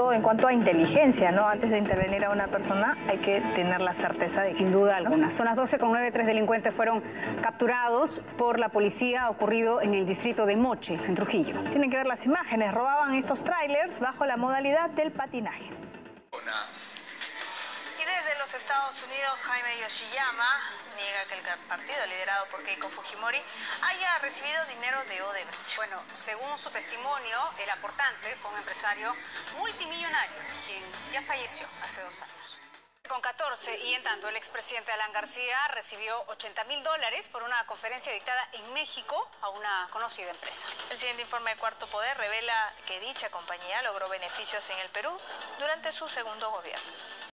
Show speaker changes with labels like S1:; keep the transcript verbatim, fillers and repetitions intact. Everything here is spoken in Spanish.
S1: En cuanto a inteligencia, ¿no? Antes de intervenir a una persona hay que tener la certeza de que...
S2: Sin duda alguna. Son las doce con nueve, tres delincuentes fueron capturados por la policía, ocurrido en el distrito de Moche, en Trujillo.
S1: Tienen que ver las imágenes, robaban estos trailers bajo la modalidad del patinaje.
S3: Y desde los Estados Unidos, Jaime Yoshiyama niega que el partido liderado por Keiko Fujimori haya recibido dinero de Odebrecht.
S4: Bueno, según su testimonio, el aportante fue un empresario multimillonario, quien ya falleció hace dos años. Con catorce, y en tanto el expresidente Alan García recibió ochenta mil dólares por una conferencia dictada en México a una conocida empresa.
S3: El siguiente informe de Cuarto Poder revela que dicha compañía logró beneficios en el Perú durante su segundo gobierno.